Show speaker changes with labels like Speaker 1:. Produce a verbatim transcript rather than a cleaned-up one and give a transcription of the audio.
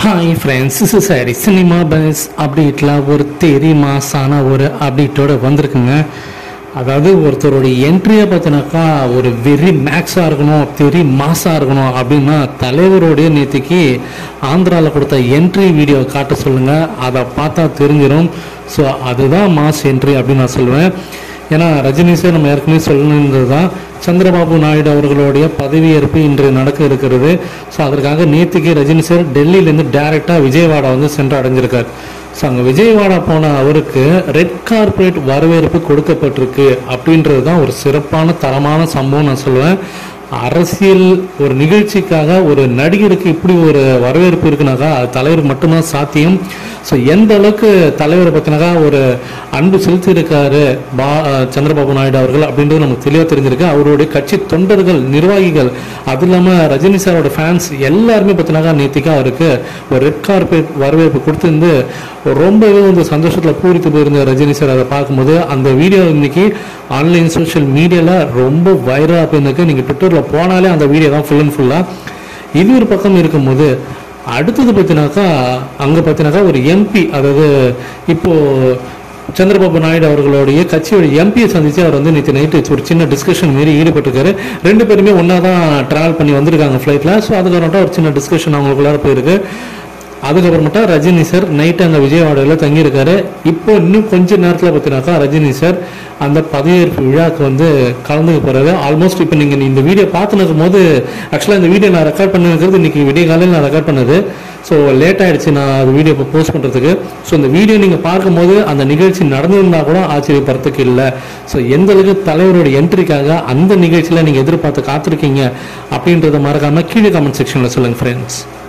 Speaker 1: Hi friends, this is Harry. Cinema buzz அப்டேட்டில் ஒரு தெரி மாசான ஒரு அப்டேட்டோடு வந்திருக்குங்க. அதாவது ஒருத்தருடைய என்ட்ரியை பார்த்தினாக்கா ஒரு வெரி மேக்ஸாக இருக்கணும், தெரி மாசாக இருக்கணும் அப்படின்னா தலைவருடைய நேற்றுக்கு ஆந்திராவில் கொடுத்த என்ட்ரி வீடியோ காட்ட சொல்லுங்கள், அதை பார்த்தா தெரிஞ்சிடும். ஸோ அதுதான் மாஸ் என்ட்ரி அப்படின்னு நான் சொல்லுவேன். ஏன்னா ரஜினி சார் நம்ம ஏற்கனவே சொல்லணுன்றது தான் சந்திரபாபு நாயுடு அவர்களுடைய பதவியேற்பு இன்று நடக்க இருக்கிறது. ஸோ அதற்காக நேற்றுக்கு ரஜினி சார் டெல்லியிலேருந்து டைரெக்டாக விஜயவாடா வந்து சென்று அடைஞ்சிருக்கார். ஸோ அங்கே விஜயவாடா போன அவருக்கு ரெட் கார்பரேட் வரவேற்பு கொடுக்கப்பட்டிருக்கு அப்படின்றது தான் ஒரு சிறப்பான தரமான சம்பவம் நான் சொல்லுவேன். அரசியல் ஒரு நிகழ்ச்சிக்காக ஒரு நடிகருக்கு இப்படி ஒரு வரவேற்பு இருக்குனாக்கா அது தலைவர் மட்டும்தான் சாத்தியம். ஸோ எந்த அளவுக்கு தலைவரை பற்றினாக்கா ஒரு அன்பு செலுத்தி இருக்காரு பா சந்திரபாபு நாயுடு அவர்கள் அப்படின்றது நமக்கு தெளிவாக தெரிஞ்சிருக்கு. அவருடைய கட்சி தொண்டர்கள், நிர்வாகிகள், அது இல்லாமல் ரஜினி சாரோட ஃபேன்ஸ் எல்லாருமே பார்த்தினாக்கா நேற்றுக்கா அவருக்கு ஒரு ரெட் கார்பெட் வரவேற்பு கொடுத்துருந்து ரொம்பவே வந்து சந்தோஷத்தில் பூரித்து போயிருந்த ரஜினி சார். அதை பார்க்கும்போது அந்த வீடியோ இன்னைக்கு ஆன்லைன் சோஷியல் மீடியாவில் ரொம்ப வைரலாக போயிருந்துருக்கு. நீங்கள் ட்விட்டரில் போனாலே அந்த வீடியோ தான் ஃபுல் அண்ட் ஃபுல்லாக. இது ஒரு பக்கம் இருக்கும்போது அடுத்தது பார்த்தினாக்கா அங்கே பார்த்தினாக்கா ஒரு எம்பி, அதாவது இப்போது சந்திரபாபு நாயுடு அவர்களுடைய கட்சியோட எம்பியை சந்தித்து அவர் வந்து நேற்று நைட்டு ஒரு சின்ன டிஸ்கஷன் மாரி ஈடுபட்டிருக்காரு. ரெண்டு பேருமே ஒன்றா தான் ட்ராவல் பண்ணி வந்திருக்காங்க ஃப்ளைட்டில். ஸோ அதுக்கப்புறமேட்டா ஒரு சின்ன டிஸ்கஷன் அவங்களுக்குள்ளார போயிருக்கு. அதுக்கப்புறமேட்டா ரஜினி சார் நைட்டு அங்கே விஜயவாடாவில் தங்கியிருக்காரு. இப்போ இன்னும் கொஞ்சம் நேரத்தில் பார்த்தினாக்கா ரஜினி சார் அந்த பதவியேற்பு விழாவுக்கு வந்து கலந்துக்க போகிறாரு. ஆல்மோஸ்ட் இப்போ நீங்கள் இந்த வீடியோ பார்த்து நிற்கும் போது ஆக்சுவலாக இந்த வீடியோ நான் ரெக்கார்ட் பண்ணிருக்கிறது இன்றைக்கி விடிய காலையில் நான் ரெக்கார்ட் பண்ணது. ஸோ லேட் ஆகிடுச்சு நான் அது வீடியோ இப்போ போஸ்ட் பண்ணுறதுக்கு. ஸோ இந்த வீடியோ நீங்கள் பார்க்கும்போது அந்த நிகழ்ச்சி நடந்திருந்தால் கூட ஆச்சரியப்படுறதுக்கு இல்லை. ஸோ எந்த அளவுக்கு தலைவரோட என்ட்ரிக்காக அந்த நிகழ்ச்சியில் நீங்கள் எதிர்பார்த்து காத்திருக்கீங்க அப்படின்றத மறக்காமல் கீழே கமெண்ட் செக்ஷனில் சொல்லுங்கள் ஃப்ரெண்ட்ஸ்.